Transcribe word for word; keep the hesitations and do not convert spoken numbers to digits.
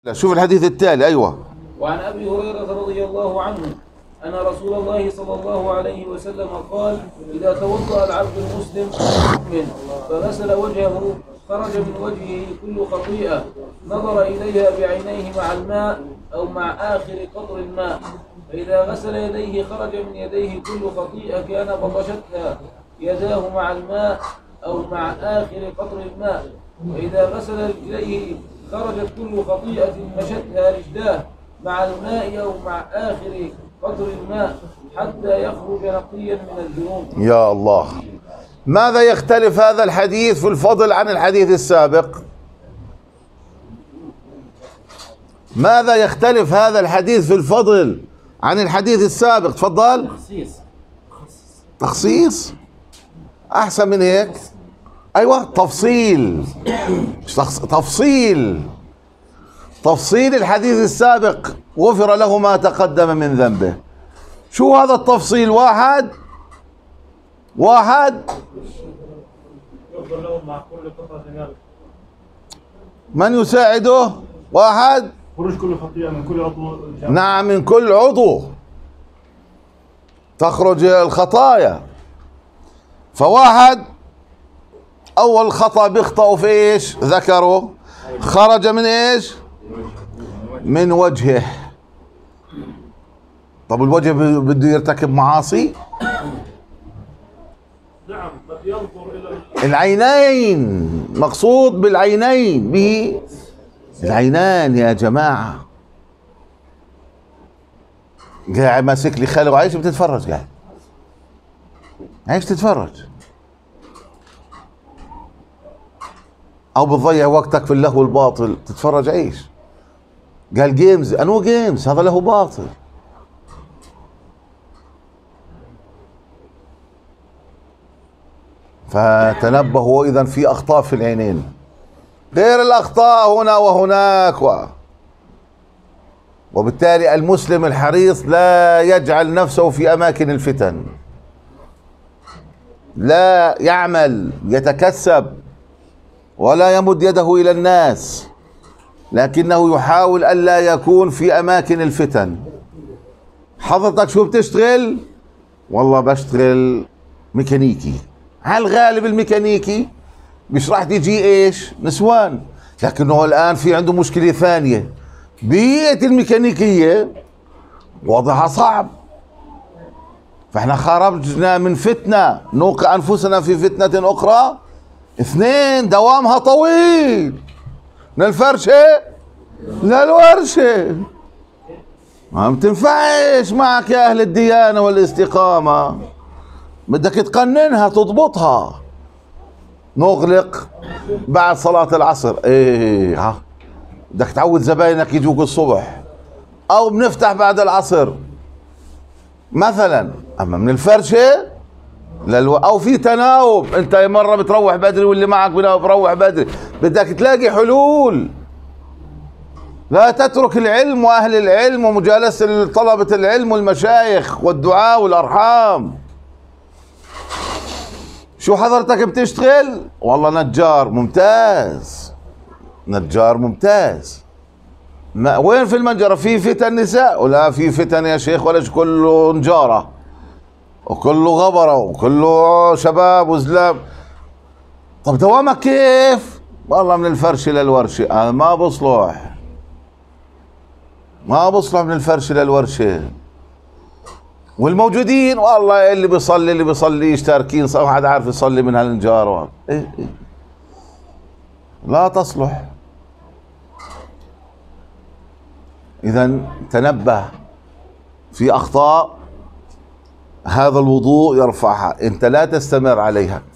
شوف الحديث التالي. أيوة. وعن أبي هريرة رضي الله عنه أن رسول الله صلى الله عليه وسلم قال: إذا توضأ العبد المسلم المؤمن فغسل وجهه خرج من وجهه كل خطيئة نظر إليها بعينيه مع الماء أو مع آخر قطر الماء، فإذا غسل يديه خرج من يديه كل خطيئة كان بطشتها يداه مع الماء أو مع آخر قطر الماء، وإذا غسل رجليه خرجت كل خطيئة مشتها رجلاه مع الماء أو مع آخر قطر الماء حتى يخرج نقيا من الذنوب. يا الله، ماذا يختلف هذا الحديث في الفضل عن الحديث السابق؟ ماذا يختلف هذا الحديث في الفضل عن الحديث السابق؟ تفضل. تخصيص. تخصيص أحسن من هيك. أيوة، تفصيل. تفصيل تفصيل الحديث السابق غفر له ما تقدم من ذنبه. شو هذا التفصيل؟ واحد واحد يغفر له مع كل قطعة ماء. من يساعده؟ واحد خروج كل خطيئة من كل عضو. نعم، من كل عضو تخرج الخطايا. فواحد أول خطأ بيخطأ في إيش؟ ذكره، خرج من إيش؟ من وجهه. طب الوجه بده يرتكب معاصي؟ نعم، بل ينظر إلى العينين، مقصود بالعينين به العينان يا جماعة. قاعد ماسك لي خاله وعايش بتتفرج، قاعد عايش تتفرج، او بتضيع وقتك في اللهو الباطل تتفرج. عيش. قال جيمز، انو جيمز؟ هذا له باطل. فتنبهوا اذا في اخطاء في العينين غير الاخطاء هنا وهناك و... وبالتالي المسلم الحريص لا يجعل نفسه في اماكن الفتن، لا يعمل يتكسب ولا يمد يده الى الناس، لكنه يحاول الا يكون في اماكن الفتن. حضرتك شو بتشتغل؟ والله بشتغل ميكانيكي. على الغالب الميكانيكي مش راح تيجي ايش؟ نسوان، لكنه الان في عنده مشكله ثانيه. بيئه الميكانيكيه وضعها صعب، فاحنا خرجنا من فتنه نوقع انفسنا في فتنه اخرى. اثنين، دوامها طويل، من الفرشه للورشه. ما بتنفعش معك يا اهل الديانه والاستقامه، بدك تقننها تضبطها. نغلق بعد صلاة العصر، ايه ها بدك تعود زباينك يجوك الصبح، او بنفتح بعد العصر مثلا. اما من الفرشة للو... او في تناوب، انت مرة بتروح بدري واللي معك بروح بدري، بدك تلاقي حلول. لا تترك العلم واهل العلم ومجالسة طلبة العلم والمشايخ والدعاء والارحام. شو حضرتك بتشتغل؟ والله نجار. ممتاز، نجار ممتاز. ما وين في المنجرة؟ في فتن نساء؟ ولا في فتن يا شيخ، ولا كله نجارة وكله غبرة وكله شباب وزلام. طب دوامك كيف؟ والله من الفرش للورشة. أنا ما بصلح، ما بصلح من الفرش للورشة. والموجودين والله اللي بيصلي اللي بيصليش تاركين، صار واحد عارف يصلي من هالنجار. إيه إيه. لا تصلح. إذا تنبه في أخطاء، هذا الوضوء يرفعها، أنت لا تستمر عليها.